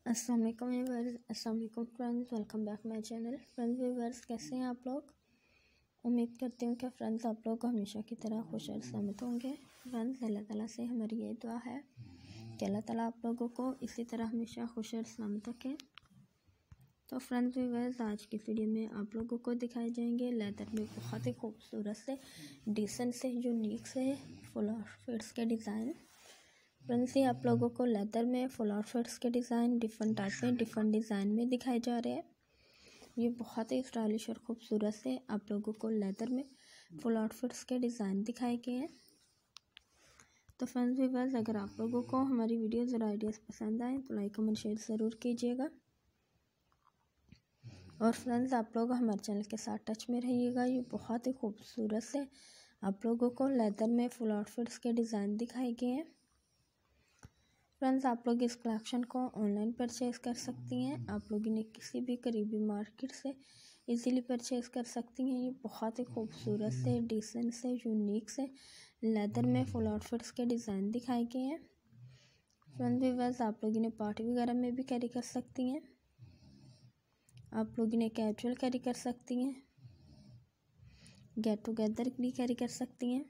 अस्सलाम वालेकुम व्यूअर्स, अस्सलाम वालेकुम friends, welcome back my channel. Friends viewers, कैसे हैं आप लोग? उम्मीद करती हूँ कि फ्रेंड्स आप लोग हमेशा की तरह खुश और सहमत होंगे। फ्रेंड्स, अल्लाह ताला से हमारी ये दुआ है कि अल्लाह ताला आप लोगों को इसी तरह हमेशा खुश और सहमत रखें। तो फ्रेंड्स व्यूअर्स, आज की वीडियो में आप लोगों को दिखाए जाएंगे लेदर में बहुत ही खूबसूरत से, डिसेंट से, यूनिक से फुल आउटफिट्स के डिज़ाइन। फ्रेंड्स, ये आप लोगों को लेदर में फुल आउटफिट्स के डिज़ाइन डिफरेंट टाइप में, डिफरेंट डिज़ाइन में दिखाए जा रहे हैं। ये बहुत ही स्टाइलिश और ख़ूबसूरत से आप लोगों को लेदर में फुल आउटफिट्स के डिज़ाइन दिखाए गए हैं। तो फ्रेंड्स व्यूअर्स, अगर आप लोगों को हमारी वीडियोज़ और आइडियाज़ पसंद आए तो लाइक कमेंट शेयर ज़रूर कीजिएगा। और फ्रेंड्स, आप लोग हमारे चैनल के साथ टच में रहिएगा। ये बहुत ही खूबसूरत से आप लोगों को लेदर में फुल आउटफिट्स के डिज़ाइन दिखाए गए हैं। फ्रेंड्स, आप लोग इस कलेक्शन को ऑनलाइन परचेज़ कर सकती हैं। आप लोग इन्हें किसी भी करीबी मार्केट से इजीली परचेज़ कर सकती हैं। ये बहुत ही खूबसूरत से, डिसेंट से, यूनिक से लेदर में फुल आउटफिट्स के डिज़ाइन दिखाए गए हैं। फ्रेंड्स व्यूअर्स, आप लोग इन्हें पार्टी वगैरह में भी कैरी कर सकती हैं। आप लोग इन्हें कैजुअल कैरी कर सकती हैं, गेट टुगेदर भी कैरी कर सकती हैं,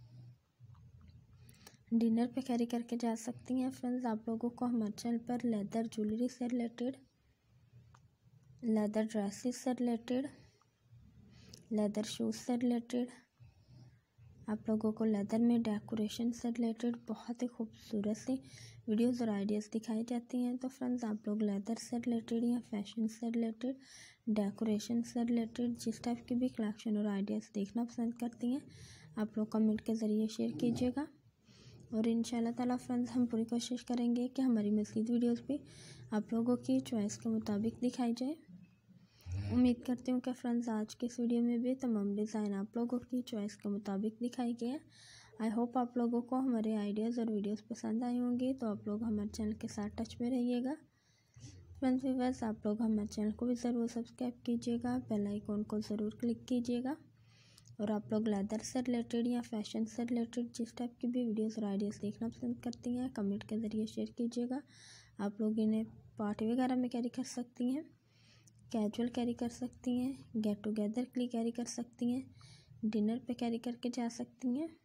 डिनर पे कैरी करके जा सकती हैं। फ्रेंड्स, आप लोगों को हमारे चैनल पर लेदर ज्वेलरी से रिलेटेड, लेदर ड्रेसेस से रिलेटेड, लेदर शूज़ से रिलेटेड, आप लोगों को लेदर में डेकोरेशन से रिलेटेड बहुत ही खूबसूरत सी वीडियोज़ और आइडियाज़ दिखाई जाती हैं। तो फ्रेंड्स, आप लोग लेदर से रिलेटेड या फैशन से रिलेटेड, डेकोरेशन से रिलेटेड जिस टाइप की भी कलेक्शन और आइडियाज़ देखना पसंद करती हैं, आप लोग कमेंट के ज़रिए शेयर कीजिएगा। और इंशाल्लाह ताला फ्रेंड्स, हम पूरी कोशिश करेंगे कि हमारी मज़ीद वीडियोस भी आप लोगों की चॉइस के मुताबिक दिखाई जाए। उम्मीद करती हूँ कि फ्रेंड्स, आज की इस वीडियो में भी तमाम डिज़ाइन आप लोगों की चॉइस के मुताबिक दिखाई गए हैं। आई होप आप लोगों को हमारे आइडियाज़ और वीडियोस पसंद आई होंगी। तो आप लोग हमारे चैनल के साथ टच में रहिएगा। फ्रेंड्स व्यूअर्स, आप लोग हमारे चैनल को भी ज़रूर सब्सक्राइब कीजिएगा, बेल आइकॉन को ज़रूर क्लिक कीजिएगा। और आप लोग लेदर से रिलेटेड या फैशन से रिलेटेड जिस टाइप की भी वीडियोस और आइडियाज़ देखना पसंद करती हैं, कमेंट के ज़रिए शेयर कीजिएगा। आप लोग इन्हें पार्टी वगैरह में कैरी कर सकती हैं, कैजुअल कैरी कर सकती हैं, गेट टुगेदर के लिए कैरी कर सकती हैं, डिनर पे कैरी करके जा सकती हैं।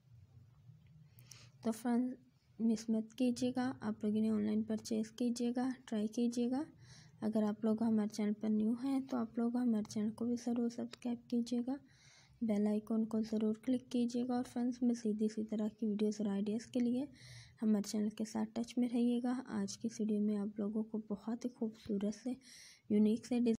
तो फ्रेंड्स, मिस मत कीजिएगा, आप लोग इन्हें ऑनलाइन परचेज़ कीजिएगा, ट्राई कीजिएगा। अगर आप लोग हमारे चैनल पर न्यू हैं तो आप लोग हमारे चैनल को भी ज़रूर सब्सक्राइब कीजिएगा, बेल आइकॉन को ज़रूर क्लिक कीजिएगा। और फ्रेंड्स, मज़ीद इसी तरह की वीडियोस और आइडियाज़ के लिए हमारे चैनल के साथ टच में रहिएगा। आज की वीडियो में आप लोगों को बहुत ही खूबसूरत से, यूनिक से